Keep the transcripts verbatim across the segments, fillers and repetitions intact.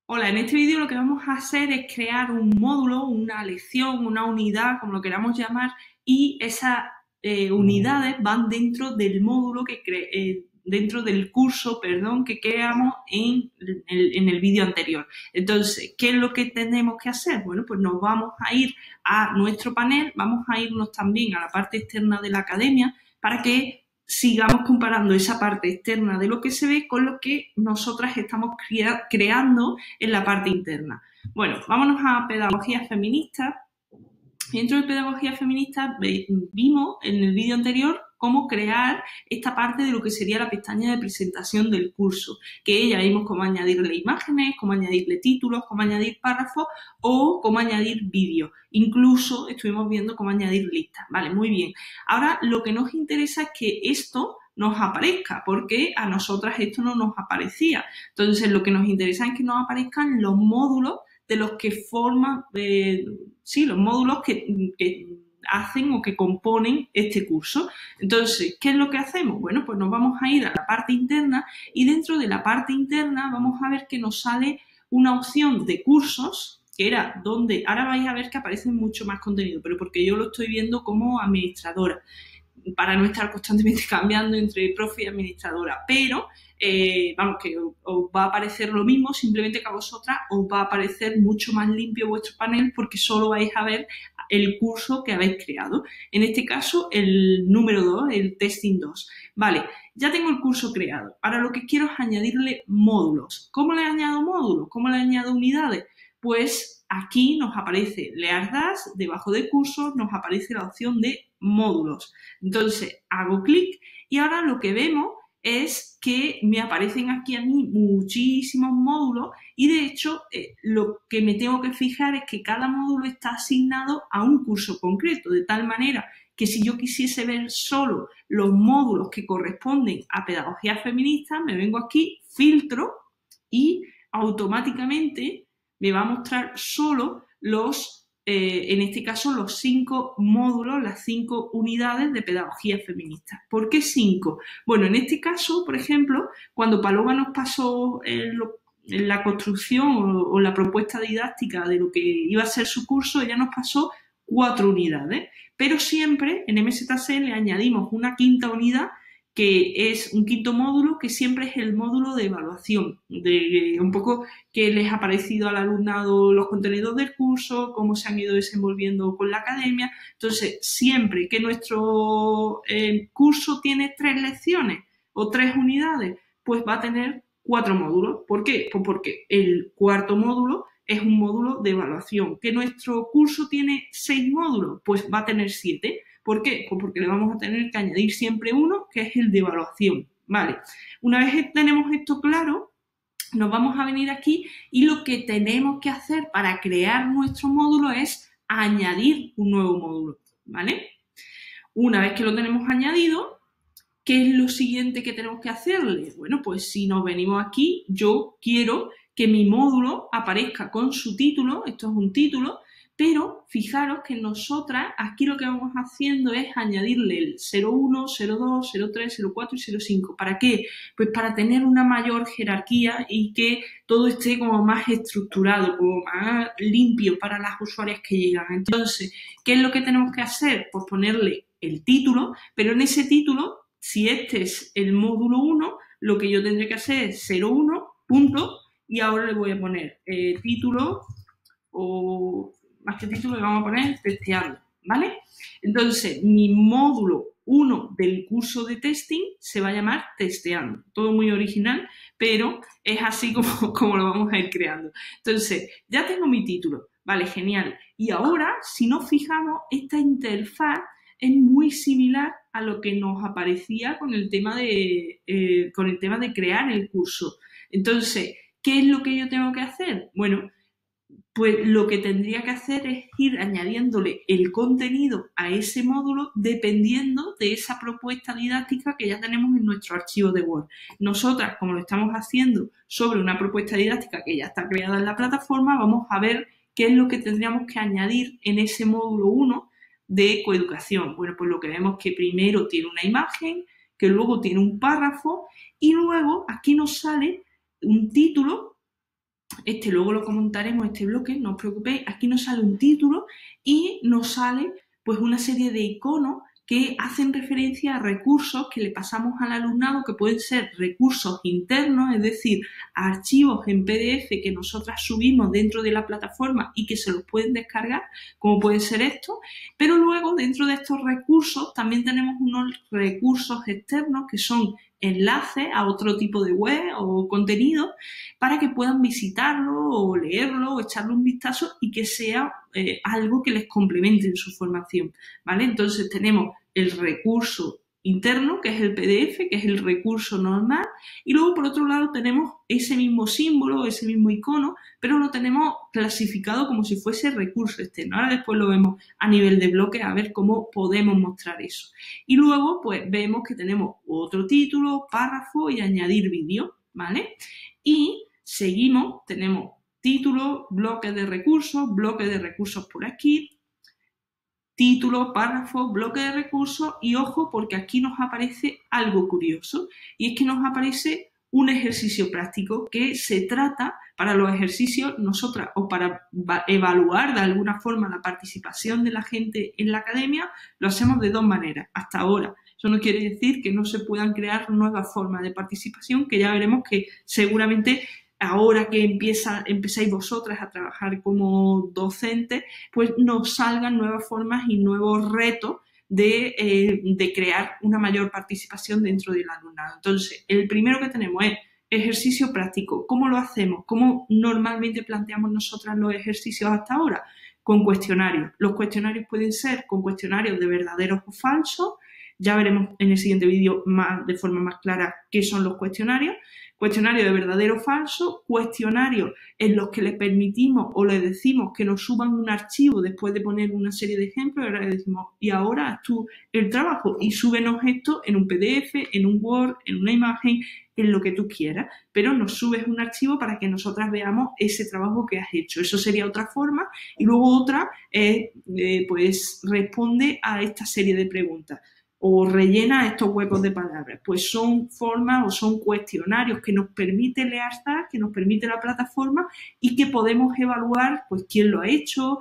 Hola, en este vídeo lo que vamos a hacer es crear un módulo, una lección, una unidad, como lo queramos llamar, y esas eh, unidades van dentro del módulo que cre eh, dentro del curso, perdón, que creamos en el, en el vídeo anterior. Entonces, ¿qué es lo que tenemos que hacer? Bueno, pues nos vamos a ir a nuestro panel, vamos a irnos también a la parte externa de la academia para que sigamos comparando esa parte externa de lo que se ve con lo que nosotras estamos crea creando en la parte interna. Bueno, vámonos a pedagogía feminista. Dentro de pedagogía feminista vimos en el vídeo anterior cómo crear esta parte de lo que sería la pestaña de presentación del curso, que ya vimos cómo añadirle imágenes, cómo añadirle títulos, cómo añadir párrafos o cómo añadir vídeos. Incluso estuvimos viendo cómo añadir listas. Vale, muy bien. Ahora lo que nos interesa es que esto nos aparezca, porque a nosotras esto no nos aparecía. Entonces lo que nos interesa es que nos aparezcan los módulos de los que forman, eh, sí, los módulos que, que hacen o que componen este curso. Entonces, ¿qué es lo que hacemos? Bueno, pues nos vamos a ir a la parte interna y dentro de la parte interna vamos a ver que nos sale una opción de cursos, que era donde, ahora vais a ver que aparece mucho más contenido, pero porque yo lo estoy viendo como administradora, para no estar constantemente cambiando entre profe y administradora, pero eh, vamos, que os, os va a aparecer lo mismo, simplemente que a vosotras os va a aparecer mucho más limpio vuestro panel porque solo vais a ver el curso que habéis creado. En este caso, el número dos, el testing dos. Vale, ya tengo el curso creado. Ahora lo que quiero es añadirle módulos. ¿Cómo le añado módulos? ¿Cómo le añado unidades? Pues aquí nos aparece Leardas, debajo de cursos nos aparece la opción de módulos. Entonces hago clic y ahora lo que vemos es que me aparecen aquí a mí muchísimos módulos y de hecho eh, lo que me tengo que fijar es que cada módulo está asignado a un curso concreto, de tal manera que si yo quisiese ver solo los módulos que corresponden a pedagogía feminista, me vengo aquí, filtro y automáticamente me va a mostrar solo los Eh, en este caso los cinco módulos, las cinco unidades de pedagogía feminista. ¿Por qué cinco? Bueno, en este caso, por ejemplo, cuando Paloma nos pasó eh, lo, la construcción o, o la propuesta didáctica de lo que iba a ser su curso, ella nos pasó cuatro unidades, pero siempre en M Z C le añadimos una quinta unidad que es un quinto módulo que siempre es el módulo de evaluación, de un poco qué les ha parecido al alumnado los contenidos del curso, cómo se han ido desenvolviendo con la academia. Entonces, siempre que nuestro eh, curso tiene tres lecciones o tres unidades, pues va a tener cuatro módulos. ¿Por qué? Pues porque el cuarto módulo es un módulo de evaluación. ¿Que nuestro curso tiene seis módulos? Pues va a tener siete. ¿Por qué? Pues porque le vamos a tener que añadir siempre uno, que es el de evaluación. Vale, una vez tenemos esto claro, nos vamos a venir aquí y lo que tenemos que hacer para crear nuestro módulo es añadir un nuevo módulo, ¿vale? Una vez que lo tenemos añadido, ¿qué es lo siguiente que tenemos que hacerle? Bueno, pues si nos venimos aquí, yo quiero que mi módulo aparezca con su título, esto es un título, pero fijaros que nosotras aquí lo que vamos haciendo es añadirle el cero uno, cero dos, cero tres, cero cuatro y cero cinco. ¿Para qué? Pues para tener una mayor jerarquía y que todo esté como más estructurado, como más limpio para las usuarias que llegan. Entonces, ¿qué es lo que tenemos que hacer? Pues ponerle el título, pero en ese título, si este es el módulo uno, lo que yo tendré que hacer es cero uno, punto, y ahora le voy a poner eh, título o más que título le vamos a poner testeando, ¿vale? Entonces, mi módulo uno del curso de testing se va a llamar testeando. Todo muy original, pero es así como, como lo vamos a ir creando. Entonces, ya tengo mi título, vale, genial. Y ahora, si nos fijamos, esta interfaz es muy similar a lo que nos aparecía con el tema de, eh, con el tema de crear el curso. Entonces, ¿qué es lo que yo tengo que hacer? Bueno, pues lo que tendría que hacer es ir añadiéndole el contenido a ese módulo dependiendo de esa propuesta didáctica que ya tenemos en nuestro archivo de Word. Nosotras, como lo estamos haciendo sobre una propuesta didáctica que ya está creada en la plataforma, vamos a ver qué es lo que tendríamos que añadir en ese módulo uno de coeducación. Bueno, pues lo que vemos es que primero tiene una imagen, que luego tiene un párrafo y luego aquí nos sale un título este luego lo comentaremos, este bloque, no os preocupéis, aquí nos sale un título y nos sale pues una serie de iconos que hacen referencia a recursos que le pasamos al alumnado, que pueden ser recursos internos, es decir, archivos en P D F que nosotras subimos dentro de la plataforma y que se los pueden descargar, como puede ser esto, pero luego dentro de estos recursos también tenemos unos recursos externos que son enlaces a otro tipo de web o contenido para que puedan visitarlo o leerlo o echarle un vistazo y que sea eh, algo que les complemente en su formación, ¿vale? Entonces tenemos el recurso interno, que es el P D F, que es el recurso normal, y luego por otro lado tenemos ese mismo símbolo, ese mismo icono, pero lo tenemos clasificado como si fuese recurso externo. Ahora después lo vemos a nivel de bloque a ver cómo podemos mostrar eso. Y luego pues vemos que tenemos otro título, párrafo y añadir vídeo, ¿vale? Y seguimos, tenemos título, bloque de recursos, bloque de recursos por aquí, título, párrafo, bloque de recursos y ojo porque aquí nos aparece algo curioso y es que nos aparece un ejercicio práctico que se trata para los ejercicios nosotras o para evaluar de alguna forma la participación de la gente en la academia, lo hacemos de dos maneras hasta ahora. Eso no quiere decir que no se puedan crear nuevas formas de participación que ya veremos que seguramente ahora que empieza, empezáis vosotras a trabajar como docentes, pues nos salgan nuevas formas y nuevos retos de, eh, de crear una mayor participación dentro del alumnado. Entonces, el primero que tenemos es ejercicio práctico. ¿Cómo lo hacemos? ¿Cómo normalmente planteamos nosotras los ejercicios hasta ahora? Con cuestionarios. Los cuestionarios pueden ser con cuestionarios de verdaderos o falsos. Ya veremos en el siguiente vídeo más, de forma más clara qué son los cuestionarios. Cuestionario de verdadero o falso, cuestionarios en los que le permitimos o le decimos que nos suban un archivo después de poner una serie de ejemplos, y ahora le decimos, y ahora haz tú el trabajo y súbenos esto en un P D F, en un Word, en una imagen, en lo que tú quieras, pero nos subes un archivo para que nosotras veamos ese trabajo que has hecho. Eso sería otra forma. Y luego otra es, eh, pues, responde a esta serie de preguntas o rellena estos huecos de palabras. Pues son formas o son cuestionarios que nos permite Learstart, que nos permite la plataforma y que podemos evaluar pues quién lo ha hecho,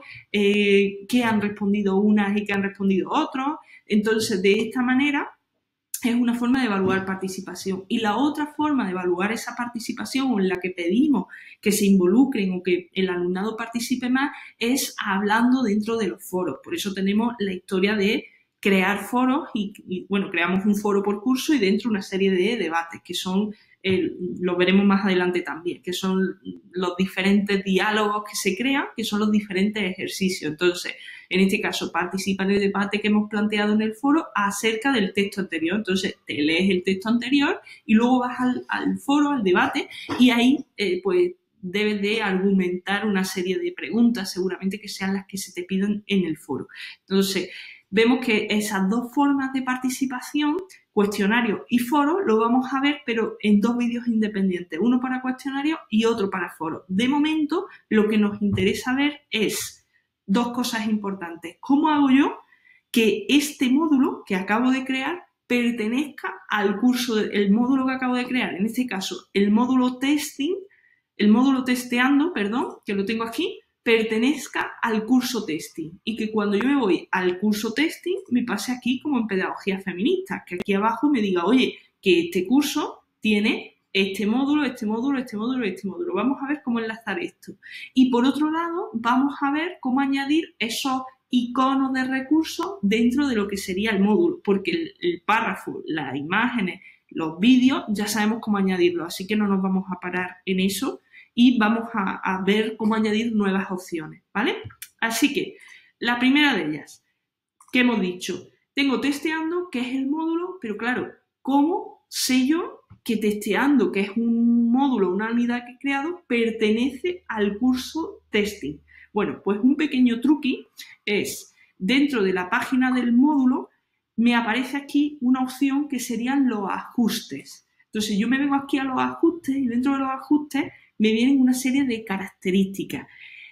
eh, qué han respondido unas y qué han respondido otros. Entonces, de esta manera es una forma de evaluar participación. Y la otra forma de evaluar esa participación o en la que pedimos que se involucren o que el alumnado participe más es hablando dentro de los foros. Por eso tenemos la historia de crear foros y, y, bueno, creamos un foro por curso y dentro una serie de debates que son, eh, lo veremos más adelante también, que son los diferentes diálogos que se crean, que son los diferentes ejercicios. Entonces, en este caso, participa en el debate que hemos planteado en el foro acerca del texto anterior. Entonces, te lees el texto anterior y luego vas al, al foro, al debate, y ahí, eh, pues, debes de argumentar una serie de preguntas, seguramente que sean las que se te piden en el foro. Entonces, vemos que esas dos formas de participación, cuestionario y foro, lo vamos a ver, pero en dos vídeos independientes, uno para cuestionario y otro para foro. De momento, lo que nos interesa ver es dos cosas importantes. ¿Cómo hago yo que este módulo que acabo de crear pertenezca al curso, el módulo que acabo de crear? En este caso, el módulo testing, el módulo testeando, perdón, que lo tengo aquí, pertenezca al curso testing y que cuando yo me voy al curso testing me pase aquí como en pedagogía feminista, que aquí abajo me diga, oye, que este curso tiene este módulo, este módulo, este módulo, este módulo. Vamos a ver cómo enlazar esto. Y por otro lado, vamos a ver cómo añadir esos iconos de recursos dentro de lo que sería el módulo, porque el, el párrafo, las imágenes, los vídeos, ya sabemos cómo añadirlo, así que no nos vamos a parar en eso y vamos a, a ver cómo añadir nuevas opciones, ¿vale? Así que, la primera de ellas, que hemos dicho, tengo testeando, que es el módulo, pero claro, ¿cómo sé yo que testeando, que es un módulo, una unidad que he creado, pertenece al curso testing? Bueno, pues un pequeño truqui es, dentro de la página del módulo, me aparece aquí una opción que serían los ajustes. Entonces, yo me vengo aquí a los ajustes y dentro de los ajustes me vienen una serie de características.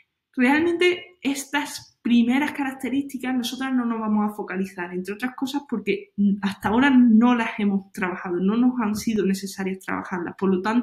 Realmente estas primeras características nosotras no nos vamos a focalizar, entre otras cosas porque hasta ahora no las hemos trabajado, no nos han sido necesarias trabajarlas. Por lo tanto,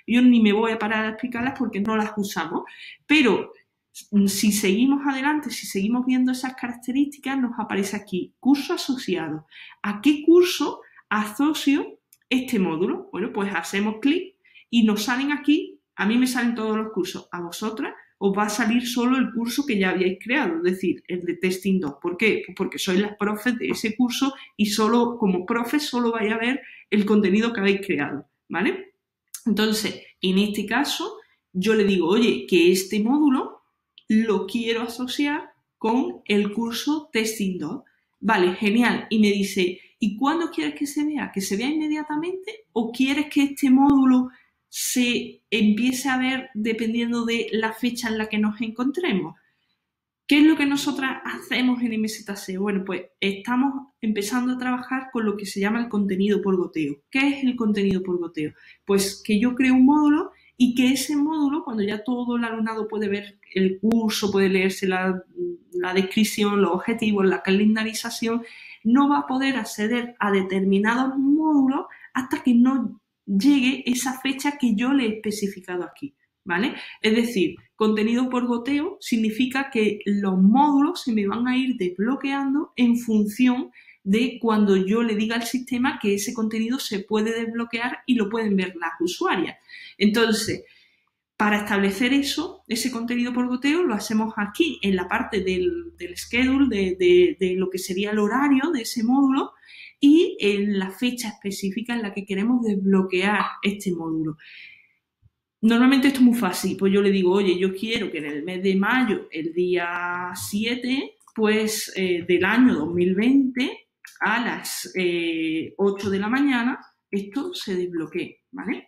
yo ni me voy a parar a explicarlas porque no las usamos, pero si seguimos adelante, si seguimos viendo esas características, nos aparece aquí, curso asociado. ¿A qué curso asocio este módulo? Bueno, pues hacemos clic y nos salen aquí, a mí me salen todos los cursos, a vosotras os va a salir solo el curso que ya habíais creado, es decir, el de Testing dos. ¿Por qué? Pues porque sois las profes de ese curso y solo, como profes, solo vais a ver el contenido que habéis creado, ¿vale? Entonces, en este caso, yo le digo, oye, que este módulo lo quiero asociar con el curso Testing dos. Vale, genial. Y me dice, ¿y cuándo quieres que se vea? ¿Que se vea inmediatamente o quieres que este módulo se empiece a ver dependiendo de la fecha en la que nos encontremos? ¿Qué es lo que nosotras hacemos en M Z S E O? Bueno, pues estamos empezando a trabajar con lo que se llama el contenido por goteo. ¿Qué es el contenido por goteo? Pues que yo creo un módulo y que ese módulo, cuando ya todo el alumnado puede ver el curso, puede leerse la, la descripción, los objetivos, la calendarización, no va a poder acceder a determinados módulos hasta que no llegue esa fecha que yo le he especificado aquí, ¿vale? Es decir, contenido por goteo significa que los módulos se me van a ir desbloqueando en función de cuando yo le diga al sistema que ese contenido se puede desbloquear y lo pueden ver las usuarias. Entonces, para establecer eso, ese contenido por goteo, lo hacemos aquí en la parte del, del schedule, de, de, de lo que sería el horario de ese módulo y en la fecha específica en la que queremos desbloquear este módulo. Normalmente esto es muy fácil, pues yo le digo, oye, yo quiero que en el mes de mayo, el día siete, pues eh, del año dos mil veinte, a las eh, ocho de la mañana, esto se desbloquee, ¿vale?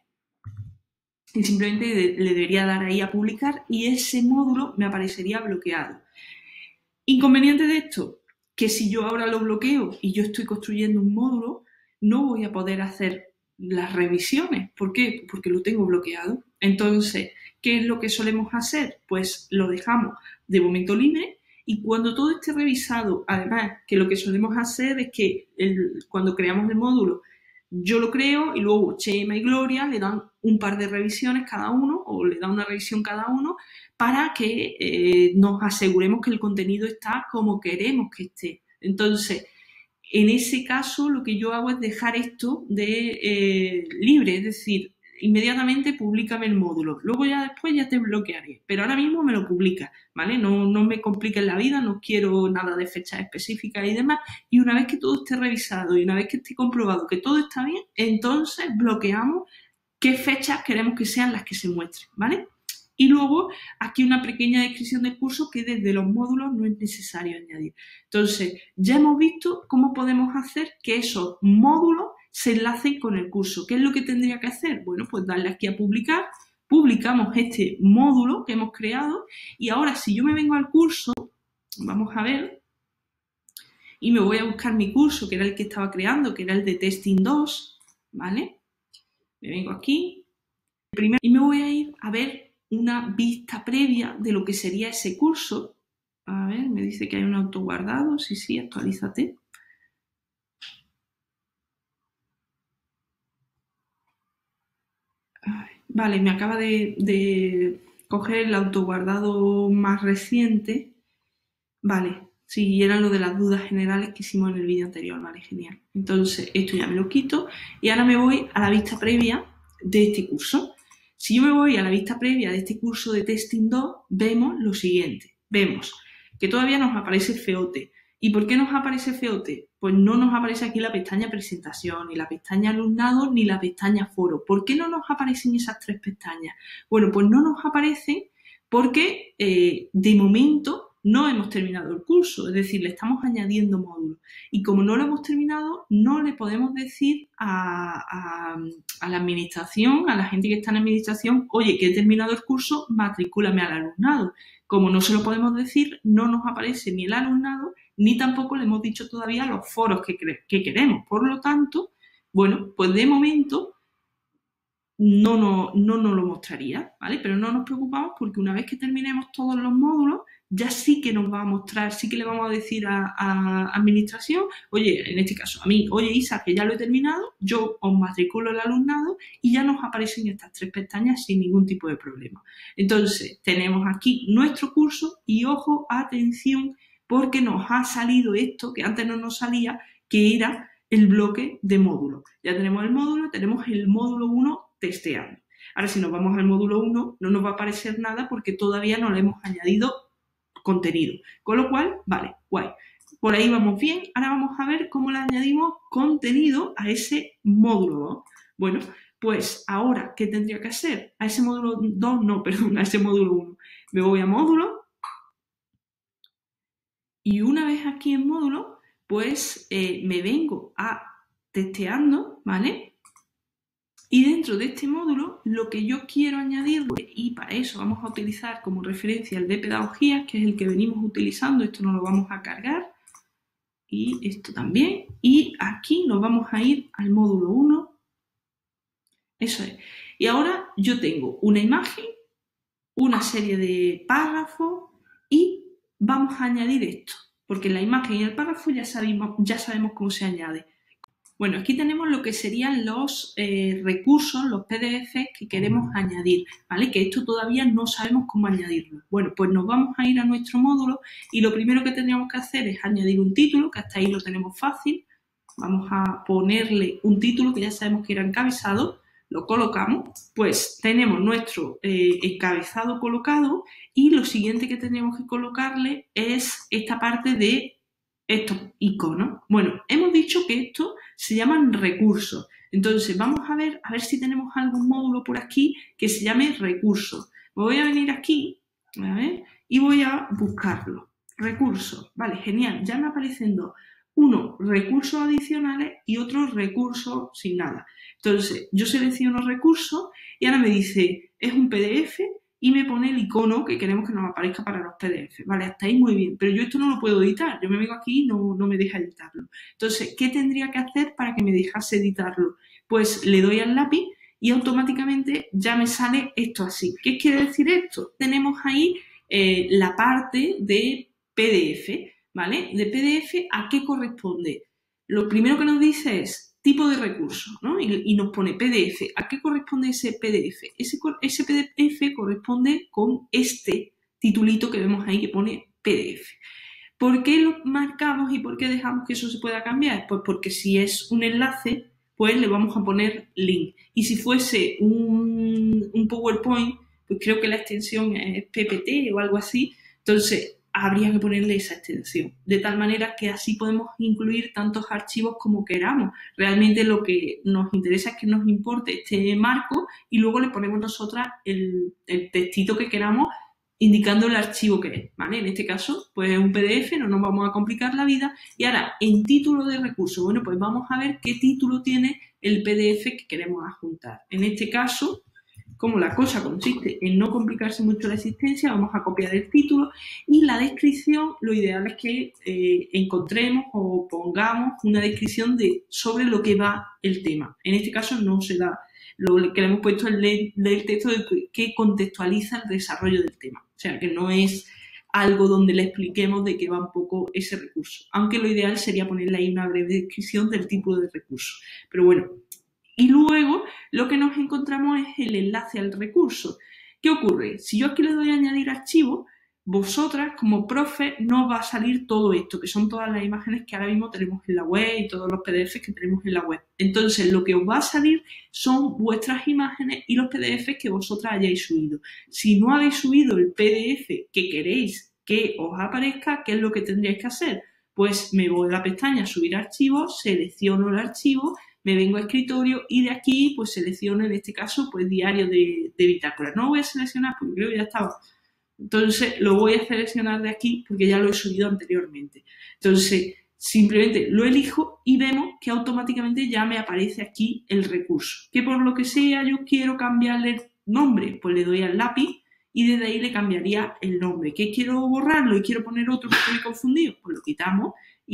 Y simplemente le debería dar ahí a publicar y ese módulo me aparecería bloqueado. Inconveniente de esto, que si yo ahora lo bloqueo y yo estoy construyendo un módulo, no voy a poder hacer las revisiones. ¿Por qué? Porque lo tengo bloqueado. Entonces, ¿qué es lo que solemos hacer? Pues lo dejamos de momento libre y cuando todo esté revisado, además que lo que solemos hacer es que el, cuando creamos el módulo, yo lo creo y luego Chema y Gloria le dan un par de revisiones cada uno o le dan una revisión cada uno para que eh, nos aseguremos que el contenido está como queremos que esté. Entonces, en ese caso, lo que yo hago es dejar esto de eh, libre, es decir, inmediatamente públicame el módulo. Luego ya después ya te bloquearé, pero ahora mismo me lo publica, ¿vale? No, no me compliques la vida, no quiero nada de fechas específicas y demás. Y una vez que todo esté revisado y una vez que esté comprobado que todo está bien, entonces bloqueamos qué fechas queremos que sean las que se muestren, ¿vale? Y luego aquí una pequeña descripción del curso que desde los módulos no es necesario añadir. Entonces, ya hemos visto cómo podemos hacer que esos módulos se enlacen con el curso. ¿Qué es lo que tendría que hacer? Bueno, pues darle aquí a publicar, publicamos este módulo que hemos creado y ahora si yo me vengo al curso, vamos a ver, y me voy a buscar mi curso, que era el que estaba creando, que era el de Testing dos, ¿vale? Me vengo aquí primero, y me voy a ir a ver una vista previa de lo que sería ese curso. A ver, me dice que hay un autoguardado. Sí, sí, actualízate. Vale, me acaba de, de coger el autoguardado más reciente. Vale, sí, era lo de las dudas generales que hicimos en el vídeo anterior. Vale, genial. Entonces, esto ya me lo quito y ahora me voy a la vista previa de este curso. Si yo me voy a la vista previa de este curso de Testing dos, vemos lo siguiente. Vemos que todavía nos aparece feote. ¿Y por qué nos aparece feote? Pues no nos aparece aquí la pestaña presentación, ni la pestaña alumnado, ni la pestaña foro. ¿Por qué no nos aparecen esas tres pestañas? Bueno, pues no nos aparecen porque eh, de momento no hemos terminado el curso, es decir, le estamos añadiendo módulos. Y como no lo hemos terminado, no le podemos decir a, a, a la administración, a la gente que está en administración, oye, que he terminado el curso, matricúlame al alumnado. Como no se lo podemos decir, no nos aparece ni el alumnado, ni tampoco le hemos dicho todavía los foros que, que queremos. Por lo tanto, bueno, pues de momento no nos no, no lo mostraría, ¿vale? Pero no nos preocupamos porque una vez que terminemos todos los módulos, ya sí que nos va a mostrar, sí que le vamos a decir a, a administración, oye, en este caso a mí, oye Isa, que ya lo he terminado, yo os matriculo el alumnado y ya nos aparecen estas tres pestañas sin ningún tipo de problema. Entonces, tenemos aquí nuestro curso y ojo, atención, porque nos ha salido esto que antes no nos salía, que era el bloque de módulos. Ya tenemos el módulo, tenemos el módulo uno testeando. Ahora, si nos vamos al módulo uno, no nos va a aparecer nada porque todavía no le hemos añadido contenido. Con lo cual, vale, guay. Por ahí vamos bien. Ahora vamos a ver cómo le añadimos contenido a ese módulo dos. Bueno, pues ahora, ¿qué tendría que hacer? A ese módulo dos, no, perdón, a ese módulo uno. Me voy a módulo y una vez aquí en módulo, pues eh, me vengo a testeando, ¿vale? Y dentro de este módulo, lo que yo quiero añadir, y para eso vamos a utilizar como referencia el de pedagogía, que es el que venimos utilizando, esto nos lo vamos a cargar, y esto también, y aquí nos vamos a ir al módulo uno, eso es. Y ahora yo tengo una imagen, una serie de párrafos, y vamos a añadir esto, porque en la imagen y el párrafo ya sabemos, ya sabemos cómo se añade. Bueno, aquí tenemos lo que serían los eh, recursos, los P D Efes que queremos añadir, ¿vale? Que esto todavía no sabemos cómo añadirlo. Bueno, pues nos vamos a ir a nuestro módulo y lo primero que tendríamos que hacer es añadir un título, que hasta ahí lo tenemos fácil. Vamos a ponerle un título que ya sabemos que era encabezado, lo colocamos, pues tenemos nuestro eh, encabezado colocado y lo siguiente que tenemos que colocarle es esta parte de estos iconos. Bueno, hemos dicho que estos se llaman recursos. Entonces, vamos a ver, a ver si tenemos algún módulo por aquí que se llame recursos. Me voy a venir aquí, a ver, y voy a buscarlo. Recursos. Vale, genial. Ya me aparecen dos. Uno, recursos adicionales y otro, recursos sin nada. Entonces, yo selecciono recursos y ahora me dice, es un P D Efe y me pone el icono que queremos que nos aparezca para los P D Efes. Vale, hasta ahí muy bien, pero yo esto no lo puedo editar. Yo me vengo aquí y no, no me deja editarlo. Entonces, ¿qué tendría que hacer para que me dejase editarlo? Pues le doy al lápiz y automáticamente ya me sale esto así. ¿Qué quiere decir esto? Tenemos ahí eh, la parte de P D Efe, ¿vale? De P D Efe, ¿a qué corresponde? Lo primero que nos dice es tipo de recurso, ¿no? Y, y nos pone P D Efe. ¿A qué corresponde ese P D Efe? Ese, ese P D Efe corresponde con este titulito que vemos ahí que pone P D Efe. ¿Por qué lo marcamos y por qué dejamos que eso se pueda cambiar? Pues porque si es un enlace, pues le vamos a poner link. Y si fuese un, un PowerPoint, pues creo que la extensión es P P T o algo así, entonces habría que ponerle esa extensión, de tal manera que así podemos incluir tantos archivos como queramos. Realmente lo que nos interesa es que nos importe este marco y luego le ponemos nosotras el, el textito que queramos indicando el archivo que es, ¿vale? En este caso, pues un P D Efe, no nos vamos a complicar la vida. Y ahora, en título de recurso, bueno, pues vamos a ver qué título tiene el P D Efe que queremos adjuntar. En este caso, como la cosa consiste en no complicarse mucho la existencia, vamos a copiar el título y la descripción, lo ideal es que eh, encontremos o pongamos una descripción de sobre lo que va el tema. En este caso no se da, lo que le hemos puesto es el texto que contextualiza el desarrollo del tema. O sea, que no es algo donde le expliquemos de qué va un poco ese recurso. Aunque lo ideal sería ponerle ahí una breve descripción del tipo de recurso. Pero bueno. Y luego lo que nos encontramos es el enlace al recurso. ¿Qué ocurre? Si yo aquí le doy a añadir archivo, vosotras como profe no va a salir todo esto, que son todas las imágenes que ahora mismo tenemos en la web y todos los P D Efes que tenemos en la web. Entonces lo que os va a salir son vuestras imágenes y los P D Efes que vosotras hayáis subido. Si no habéis subido el P D Efe que queréis que os aparezca, ¿qué es lo que tendríais que hacer? Pues me voy a la pestaña subir archivos, selecciono el archivo, me vengo a escritorio y de aquí pues selecciono en este caso pues diario de, de bitácora. No lo voy a seleccionar porque creo que ya estaba. Entonces lo voy a seleccionar de aquí porque ya lo he subido anteriormente. Entonces simplemente lo elijo y vemos que automáticamente ya me aparece aquí el recurso. Que por lo que sea yo quiero cambiarle el nombre, pues le doy al lápiz y desde ahí le cambiaría el nombre. ¿Qué quiero borrarlo y quiero poner otro porque me he confundido? Pues lo quitamos y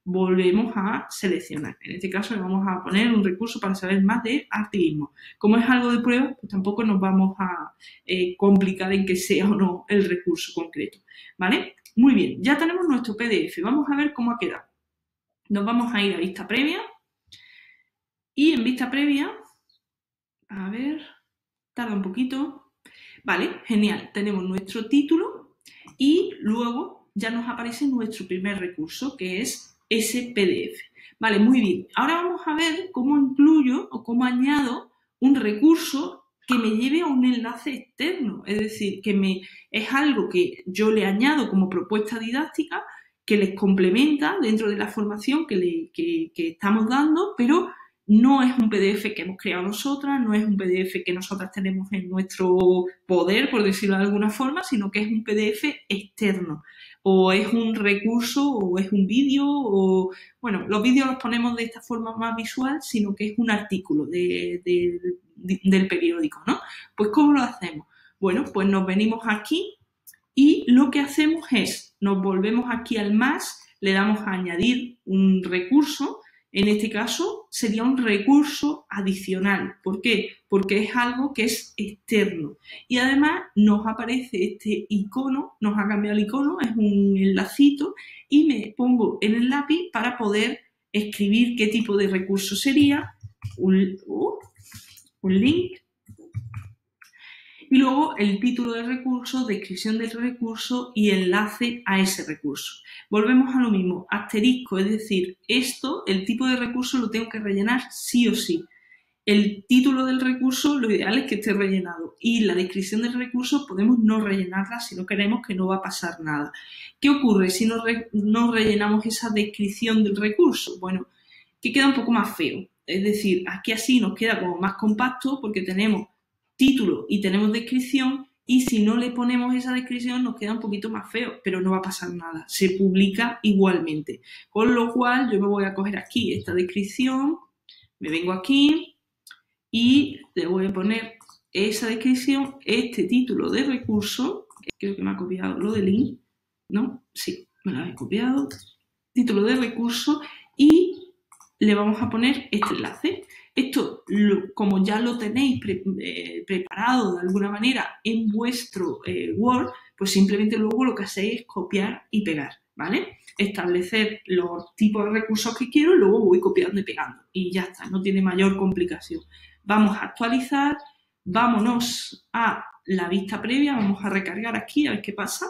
volvemos a seleccionar. En este caso le vamos a poner un recurso para saber más de activismo. Como es algo de prueba, pues tampoco nos vamos a eh, complicar en que sea o no el recurso concreto, ¿vale? Muy bien, ya tenemos nuestro P D F. Vamos a ver cómo ha quedado. Nos vamos a ir a vista previa y en vista previa, a ver, tarda un poquito. Vale, genial. Tenemos nuestro título y luego ya nos aparece nuestro primer recurso, que es ese P D F. Vale, muy bien. Ahora vamos a ver cómo incluyo o cómo añado un recurso que me lleve a un enlace externo. Es decir, que me, es algo que yo le añado como propuesta didáctica, que les complementa dentro de la formación que, le, que, que estamos dando, pero no es un P D F que hemos creado nosotras, no es un P D F que nosotras tenemos en nuestro poder, por decirlo de alguna forma, sino que es un P D F externo. O es un recurso, o es un vídeo, o... Bueno, los vídeos los ponemos de esta forma más visual, sino que es un artículo de, de, de, del periódico, ¿no? Pues, ¿cómo lo hacemos? Bueno, pues nos venimos aquí y lo que hacemos es, nos volvemos aquí al más, le damos a añadir un recurso. En este caso sería un recurso adicional. ¿Por qué? Porque es algo que es externo. Y además nos aparece este icono, nos ha cambiado el icono, es un enlacito y me pongo en el lápiz para poder escribir qué tipo de recurso sería, un, uh, un link. Y luego el título del recurso, descripción del recurso y enlace a ese recurso. Volvemos a lo mismo, asterisco, es decir, esto, el tipo de recurso lo tengo que rellenar sí o sí. El título del recurso, lo ideal es que esté rellenado. Y la descripción del recurso podemos no rellenarla si no queremos, que no va a pasar nada. ¿Qué ocurre si no, re no rellenamos esa descripción del recurso? Bueno, que queda un poco más feo. Es decir, aquí así nos queda como más compacto porque tenemos título y tenemos descripción, y si no le ponemos esa descripción nos queda un poquito más feo, pero no va a pasar nada, se publica igualmente. Con lo cual yo me voy a coger aquí esta descripción, me vengo aquí y le voy a poner esa descripción, este título de recurso, creo que me ha copiado lo del link, ¿no? Sí, me lo he copiado, título de recurso, y le vamos a poner este enlace. Esto, lo, como ya lo tenéis pre, eh, preparado de alguna manera en vuestro eh, Word, pues simplemente luego lo que hacéis es copiar y pegar, ¿vale? Establecer los tipos de recursos que quiero y luego voy copiando y pegando. Y ya está, no tiene mayor complicación. Vamos a actualizar, vámonos a la vista previa, vamos a recargar aquí a ver qué pasa.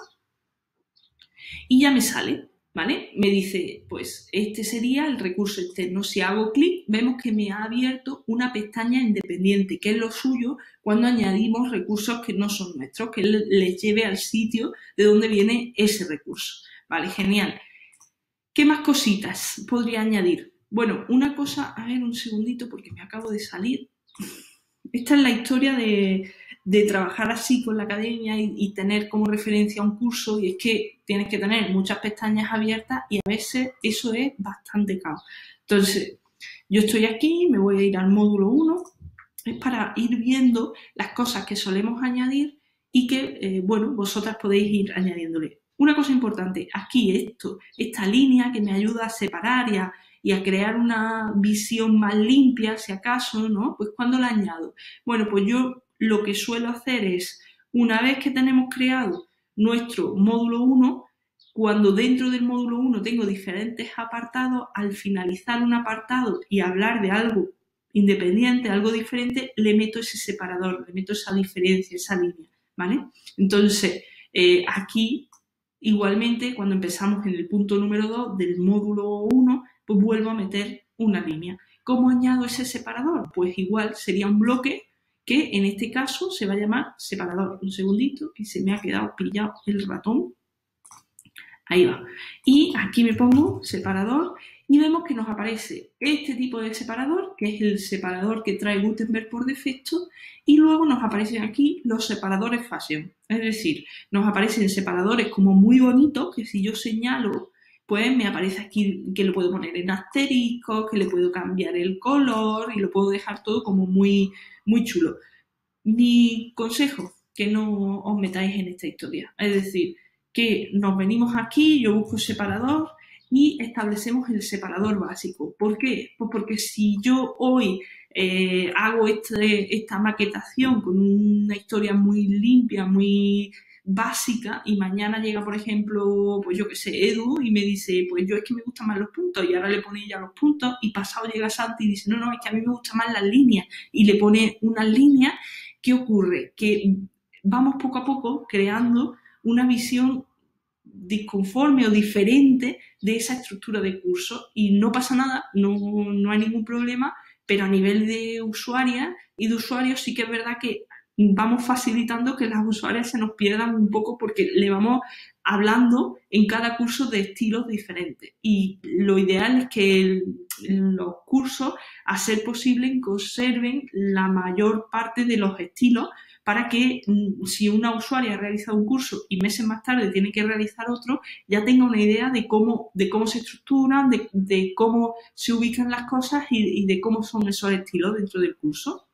Y ya me sale, ¿vale? Me dice, pues este sería el recurso externo. Si hago clic, vemos que me ha abierto una pestaña independiente, que es lo suyo cuando añadimos recursos que no son nuestros, que les lleve al sitio de donde viene ese recurso. Vale, genial. ¿Qué más cositas podría añadir? Bueno, una cosa, a ver un segundito porque me acabo de salir. Esta es la historia de, de trabajar así con la academia y, y tener como referencia un curso, y es que tienes que tener muchas pestañas abiertas y a veces eso es bastante caos. Entonces, yo estoy aquí, me voy a ir al módulo uno, es para ir viendo las cosas que solemos añadir y que, eh, bueno, vosotras podéis ir añadiéndole. Una cosa importante, aquí esto, esta línea que me ayuda a separar y a, y a crear una visión más limpia, si acaso, ¿no? Pues ¿cuándo la añado? Bueno, pues yo lo que suelo hacer es, una vez que tenemos creado nuestro módulo uno, cuando dentro del módulo uno tengo diferentes apartados, al finalizar un apartado y hablar de algo independiente, algo diferente, le meto ese separador, le meto esa diferencia, esa línea, ¿vale? Entonces, eh, aquí, igualmente, cuando empezamos en el punto número dos del módulo uno, pues vuelvo a meter una línea. ¿Cómo añado ese separador? Pues igual sería un bloque que en este caso se va a llamar separador. Un segundito, que se me ha quedado pillado el ratón. Ahí va. Y aquí me pongo separador y vemos que nos aparece este tipo de separador, que es el separador que trae Gutenberg por defecto, y luego nos aparecen aquí los separadores fashion. Es decir, nos aparecen separadores como muy bonitos, que si yo señalo, pues me aparece aquí que lo puedo poner en asterisco, que le puedo cambiar el color y lo puedo dejar todo como muy, muy chulo. Mi consejo, que no os metáis en esta historia. Es decir, que nos venimos aquí, yo busco separador y establecemos el separador básico. ¿Por qué? Pues porque si yo hoy eh, hago este, esta maquetación con una historia muy limpia, muy básica, y mañana llega, por ejemplo, pues yo que sé, Edu, y me dice, pues yo es que me gustan más los puntos, y ahora le pone ella los puntos, y pasado llega Santi y dice, no, no, es que a mí me gustan más las líneas, y le pone unas líneas. ¿Qué ocurre? Que vamos poco a poco creando una visión disconforme o diferente de esa estructura de curso, y no pasa nada, no, no hay ningún problema, pero a nivel de usuarias y de usuarios sí que es verdad que vamos facilitando que las usuarias se nos pierdan un poco porque le vamos hablando en cada curso de estilos diferentes, y lo ideal es que el, los cursos, a ser posible, conserven la mayor parte de los estilos para que si una usuaria ha realizado un curso y meses más tarde tiene que realizar otro, ya tenga una idea de cómo, de cómo se estructuran, de, de cómo se ubican las cosas y, y de cómo son esos estilos dentro del curso.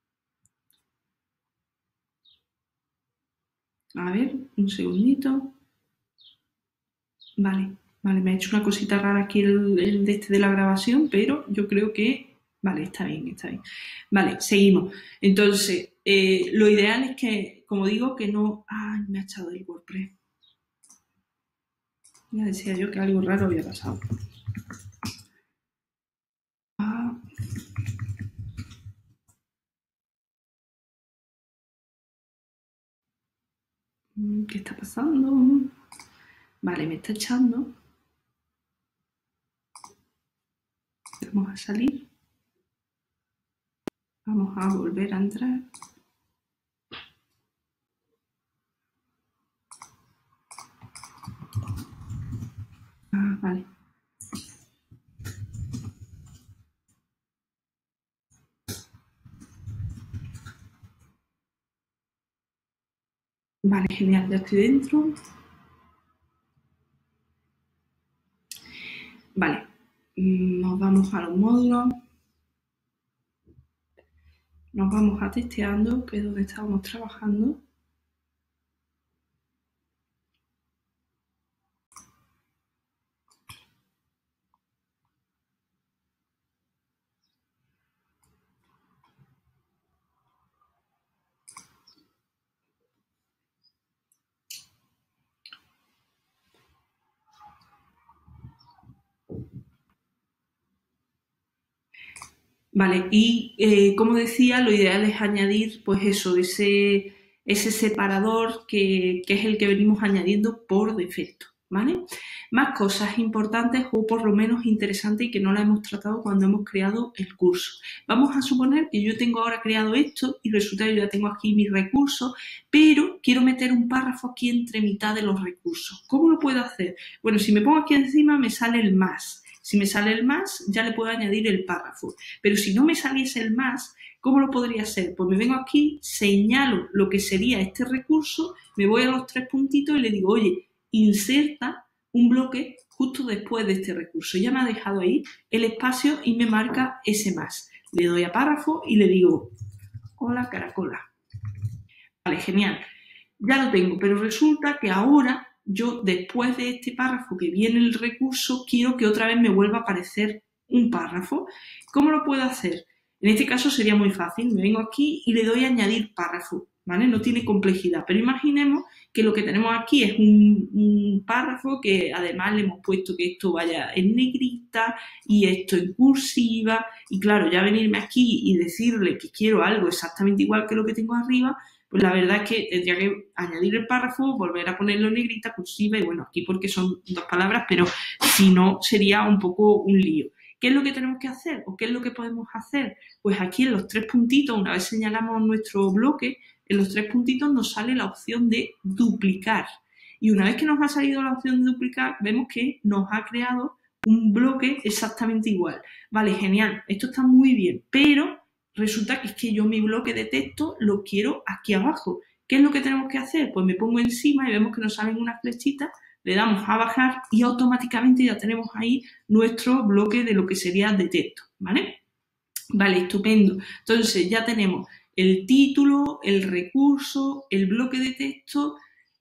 A ver, un segundito. Vale, vale, me ha hecho una cosita rara aquí el, el de este de la grabación, pero yo creo que... Vale, está bien, está bien. Vale, seguimos. Entonces, eh, lo ideal es que, como digo, que no... ¡Ay, me ha echado el WordPress! Ya decía yo que algo raro había pasado. Ah. ¿Qué está pasando? Vale, me está echando. Vamos a salir. Vamos a volver a entrar. Ah, vale. Vale, genial, ya estoy dentro. Vale, nos vamos a los módulos. Nos vamos a testeando, que es donde estábamos trabajando. Vale, y eh, como decía, lo ideal es añadir, pues eso, ese, ese separador que, que es el que venimos añadiendo por defecto, ¿vale? Más cosas importantes o por lo menos interesantes y que no las hemos tratado cuando hemos creado el curso. Vamos a suponer que yo tengo ahora creado esto y resulta que yo ya tengo aquí mis recursos, pero quiero meter un párrafo aquí entre mitad de los recursos. ¿Cómo lo puedo hacer? Bueno, si me pongo aquí encima me sale el más. Si me sale el más, ya le puedo añadir el párrafo. Pero si no me saliese el más, ¿cómo lo podría hacer? Pues me vengo aquí, señalo lo que sería este recurso, me voy a los tres puntitos y le digo, oye, inserta un bloque justo después de este recurso. Ya me ha dejado ahí el espacio y me marca ese más. Le doy a párrafo y le digo, hola caracola. Vale, genial. Ya lo tengo, pero resulta que ahora yo, después de este párrafo que viene el recurso, quiero que otra vez me vuelva a aparecer un párrafo. ¿Cómo lo puedo hacer? En este caso sería muy fácil. Me vengo aquí y le doy a añadir párrafo, ¿vale? No tiene complejidad, pero imaginemos que lo que tenemos aquí es un, un párrafo que además le hemos puesto que esto vaya en negrita y esto en cursiva, y claro, ya venirme aquí y decirle que quiero algo exactamente igual que lo que tengo arriba, pues la verdad es que tendría que añadir el párrafo, volver a ponerlo en negrita, cursiva, y bueno, aquí porque son dos palabras, pero si no sería un poco un lío. ¿Qué es lo que tenemos que hacer? ¿O qué es lo que podemos hacer? Pues aquí en los tres puntitos, una vez señalamos nuestro bloque, en los tres puntitos nos sale la opción de duplicar. Y una vez que nos ha salido la opción de duplicar, vemos que nos ha creado un bloque exactamente igual. Vale, genial, esto está muy bien, pero resulta que es que yo mi bloque de texto lo quiero aquí abajo. ¿Qué es lo que tenemos que hacer? Pues me pongo encima y vemos que nos salen unas flechitas, le damos a bajar y automáticamente ya tenemos ahí nuestro bloque de lo que sería de texto, ¿vale? Vale, estupendo. Entonces ya tenemos el título, el recurso, el bloque de texto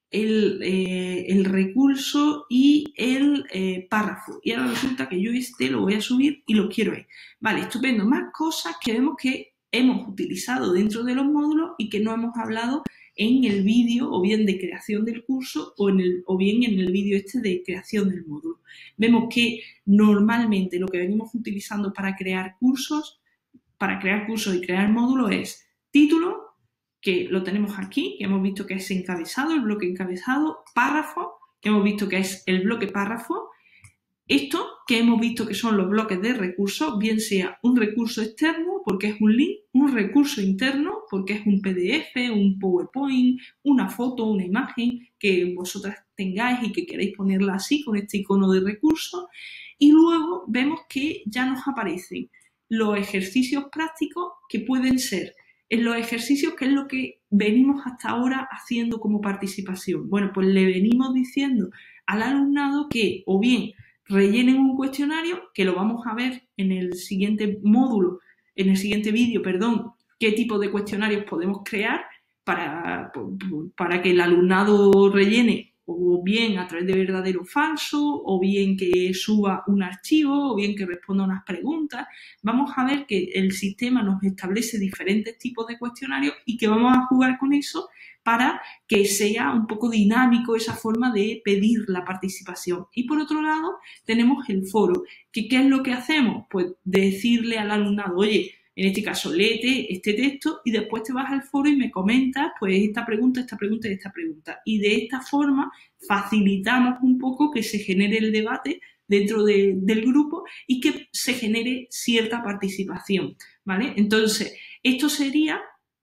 el, eh, el recurso y el eh, párrafo. Y ahora resulta que yo este lo voy a subir y lo quiero ver. Vale, estupendo. Más cosas que vemos que hemos utilizado dentro de los módulos y que no hemos hablado en el vídeo o bien de creación del curso o, en el, o bien en el vídeo este de creación del módulo. Vemos que normalmente lo que venimos utilizando para crear cursos, para crear cursos y crear módulos es título, que lo tenemos aquí, que hemos visto que es encabezado, el bloque encabezado, párrafo, que hemos visto que es el bloque párrafo, esto que hemos visto que son los bloques de recursos, bien sea un recurso externo porque es un link, un recurso interno porque es un P D F, un PowerPoint, una foto, una imagen que vosotras tengáis y que queréis ponerla así con este icono de recurso. Y luego vemos que ya nos aparecen los ejercicios prácticos que pueden ser en los ejercicios, que es lo que venimos hasta ahora haciendo como participación. Bueno, pues le venimos diciendo al alumnado que o bien rellenen un cuestionario, que lo vamos a ver en el siguiente módulo, en el siguiente vídeo, perdón, qué tipo de cuestionarios podemos crear para, para que el alumnado rellene o bien a través de verdadero o falso, o bien que suba un archivo, o bien que responda unas preguntas. Vamos a ver que el sistema nos establece diferentes tipos de cuestionarios y que vamos a jugar con eso para que sea un poco dinámico esa forma de pedir la participación. Y por otro lado, tenemos el foro, que ¿qué es lo que hacemos? Pues decirle al alumnado, oye, en este caso, léete este texto y después te vas al foro y me comentas pues esta pregunta, esta pregunta y esta pregunta. Y de esta forma facilitamos un poco que se genere el debate dentro de, del grupo y que se genere cierta participación, ¿vale? Entonces, esto sería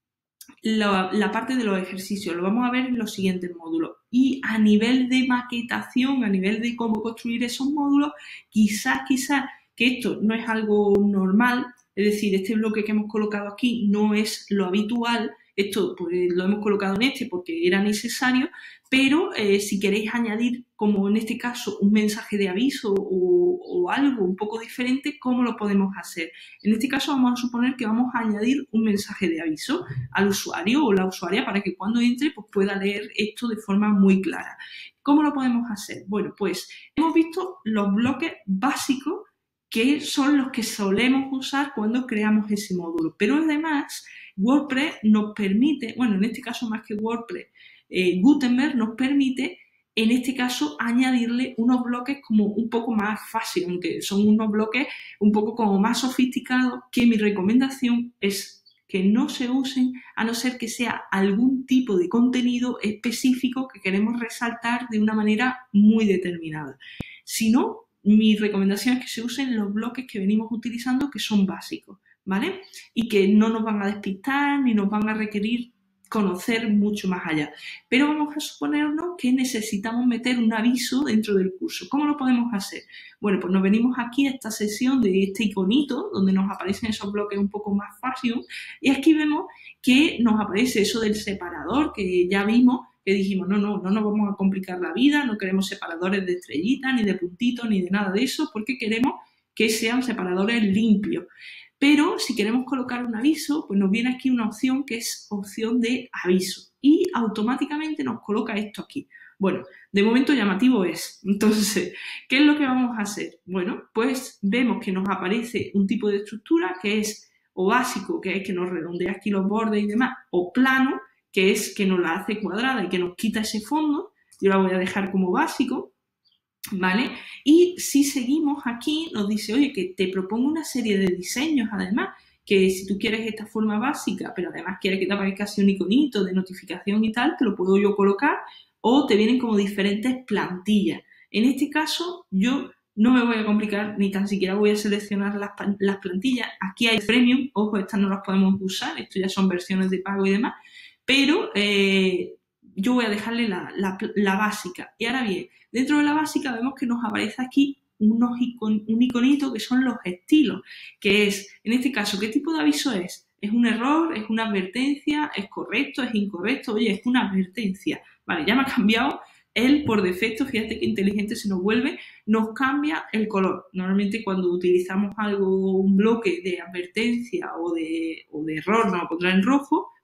la, la parte de los ejercicios. Lo vamos a ver en los siguientes módulos. Y a nivel de maquetación, a nivel de cómo construir esos módulos, quizás, quizás, que esto no es algo normal, es decir, este bloque que hemos colocado aquí no es lo habitual, esto pues lo hemos colocado en este porque era necesario, pero eh, si queréis añadir, como en este caso, un mensaje de aviso o, o algo un poco diferente, ¿cómo lo podemos hacer? En este caso vamos a suponer que vamos a añadir un mensaje de aviso al usuario o la usuaria para que cuando entre pues pueda leer esto de forma muy clara. ¿Cómo lo podemos hacer? Bueno, pues hemos visto los bloques básicos que son los que solemos usar cuando creamos ese módulo. Pero además, WordPress nos permite, bueno, en este caso más que WordPress, eh, Gutenberg nos permite, en este caso, añadirle unos bloques como un poco más fácil, aunque son unos bloques un poco como más sofisticados, que mi recomendación es que no se usen a no ser que sea algún tipo de contenido específico que queremos resaltar de una manera muy determinada. Si no, mi recomendación es que se usen los bloques que venimos utilizando, que son básicos, ¿vale? Y que no nos van a despistar ni nos van a requerir conocer mucho más allá. Pero vamos a suponernos que necesitamos meter un aviso dentro del curso. ¿Cómo lo podemos hacer? Bueno, pues nos venimos aquí a esta sección de este iconito, donde nos aparecen esos bloques un poco más fáciles, y aquí vemos que nos aparece eso del separador, que ya vimos, que dijimos, no, no, no nos vamos a complicar la vida, no queremos separadores de estrellitas, ni de puntitos, ni de nada de eso, porque queremos que sean separadores limpios. Pero si queremos colocar un aviso, pues nos viene aquí una opción que es opción de aviso y automáticamente nos coloca esto aquí. Bueno, de momento llamativo es. Entonces, ¿qué es lo que vamos a hacer? Bueno, pues vemos que nos aparece un tipo de estructura que es o básico, que es que nos redondea aquí los bordes y demás, o plano, que es que nos la hace cuadrada y que nos quita ese fondo. Yo la voy a dejar como básico, ¿vale? Y si seguimos aquí, nos dice, oye, que te propongo una serie de diseños, además, que si tú quieres esta forma básica, pero además quieres que te aparezca así un iconito de notificación y tal, te lo puedo yo colocar, o te vienen como diferentes plantillas. En este caso, yo no me voy a complicar, ni tan siquiera voy a seleccionar las, las plantillas. Aquí hay Premium, ojo, estas no las podemos usar, esto ya son versiones de pago y demás, pero eh, yo voy a dejarle la, la, la básica. Y ahora bien, dentro de la básica vemos que nos aparece aquí unos icon, un iconito que son los estilos, que es, en este caso, ¿qué tipo de aviso es? ¿Es un error? ¿Es una advertencia? ¿Es correcto? ¿Es incorrecto? Oye, es una advertencia. Vale, ya me ha cambiado él por defecto, fíjate qué inteligente se nos vuelve, nos cambia el color. Normalmente cuando utilizamos algo, un bloque de advertencia o de, o de error, nos lo pondrá en rojo.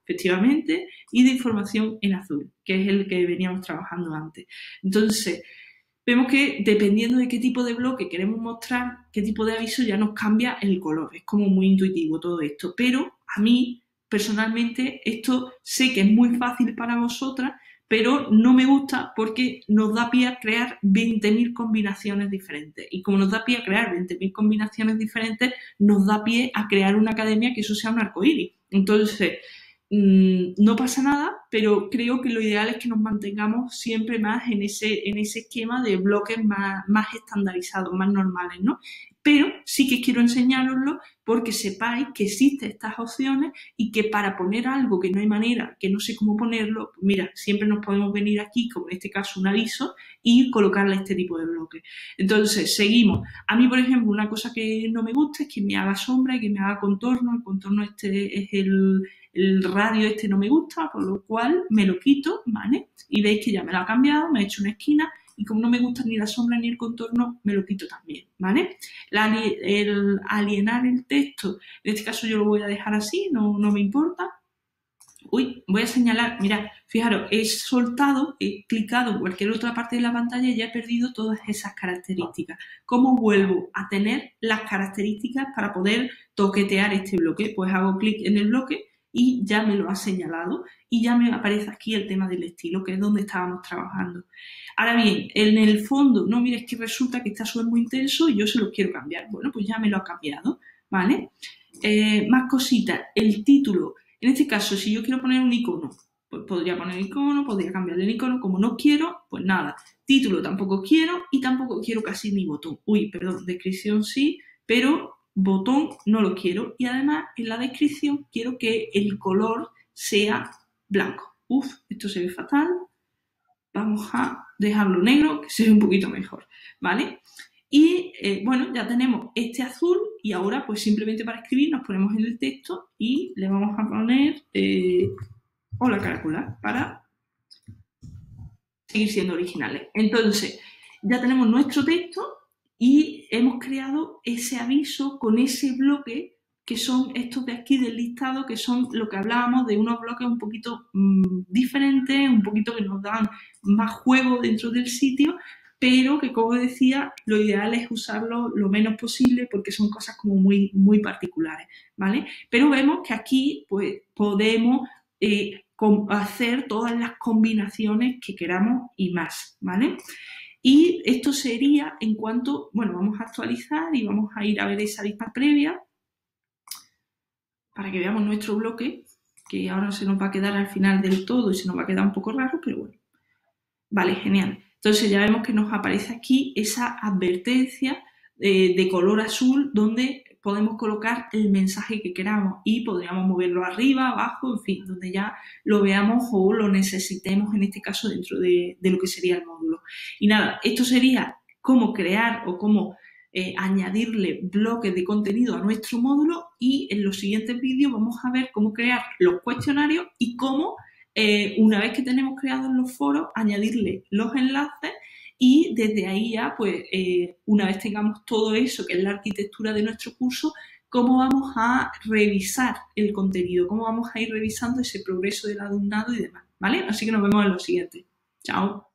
efectivamente, y de información en azul, que es el que veníamos trabajando antes. Entonces, vemos que dependiendo de qué tipo de bloque queremos mostrar, qué tipo de aviso, ya nos cambia el color. Es como muy intuitivo todo esto. Pero a mí, personalmente, esto sé que es muy fácil para vosotras, pero no me gusta porque nos da pie a crear veinte mil combinaciones diferentes. Y como nos da pie a crear veinte mil combinaciones diferentes, nos da pie a crear una academia que eso sea un arcoíris. Entonces, mmm, no pasa nada, pero creo que lo ideal es que nos mantengamos siempre más en ese, en ese esquema de bloques más, más estandarizados, más normales, ¿no? Pero sí que quiero enseñároslo porque sepáis que existen estas opciones y que para poner algo que no hay manera, que no sé cómo ponerlo, pues mira, siempre nos podemos venir aquí, como en este caso un aviso, y colocarle este tipo de bloques. Entonces, seguimos. A mí, por ejemplo, una cosa que no me gusta es que me haga sombra y que me haga contorno. El contorno este es el, el radio este no me gusta, por lo cual me lo quito, ¿vale? Y veis que ya me lo ha cambiado, me ha hecho una esquina. Y como no me gusta ni la sombra ni el contorno, me lo quito también, ¿vale? La, el alienar el texto, en este caso yo lo voy a dejar así, no, no me importa. Uy, voy a señalar, mirad, fijaros, he soltado, he clicado en cualquier otra parte de la pantalla y ya he perdido todas esas características. ¿Cómo vuelvo a tener las características para poder toquetear este bloque? Pues hago clic en el bloque y ya me lo ha señalado y ya me aparece aquí el tema del estilo, que es donde estábamos trabajando. Ahora bien, en el fondo, no, mira, es que resulta que está súper muy intenso y yo se lo quiero cambiar. Bueno, pues ya me lo ha cambiado, ¿vale? Eh, más cositas, el título. En este caso, si yo quiero poner un icono, pues podría poner el icono, podría cambiarle el icono. Como no quiero, pues nada. Título tampoco quiero y tampoco quiero casi ni botón. Uy, perdón, descripción sí, pero botón no lo quiero. Y además, en la descripción quiero que el color sea blanco. Uf, esto se ve fatal. Vamos a dejarlo negro, que se ve un poquito mejor, ¿vale? Y eh, bueno, ya tenemos este azul y ahora pues simplemente para escribir nos ponemos en el texto y le vamos a poner eh, hola Caracola para seguir siendo originales. Entonces, ya tenemos nuestro texto y hemos creado ese aviso con ese bloque que son estos de aquí del listado, que son lo que hablábamos de unos bloques un poquito mmm, diferentes, un poquito que nos dan más juego dentro del sitio, pero que, como decía, lo ideal es usarlo lo menos posible porque son cosas como muy, muy particulares, ¿vale? Pero vemos que aquí pues, podemos eh, hacer todas las combinaciones que queramos y más, ¿vale? Y esto sería en cuanto, bueno, vamos a actualizar y vamos a ir a ver esa lista previa para que veamos nuestro bloque, que ahora se nos va a quedar al final del todo y se nos va a quedar un poco raro, pero bueno. Vale, genial. Entonces ya vemos que nos aparece aquí esa advertencia eh, de color azul donde podemos colocar el mensaje que queramos y podríamos moverlo arriba, abajo, en fin, donde ya lo veamos o lo necesitemos en este caso dentro de, de lo que sería el módulo. Y nada, esto sería cómo crear o cómo eh, añadirle bloques de contenido a nuestro módulo y en los siguientes vídeos vamos a ver cómo crear los cuestionarios y cómo Eh, una vez que tenemos creados los foros, añadirle los enlaces y desde ahí ya, pues, eh, una vez tengamos todo eso, que es la arquitectura de nuestro curso, cómo vamos a revisar el contenido, cómo vamos a ir revisando ese progreso del alumnado y demás, ¿vale? Así que nos vemos en lo siguiente. Chao.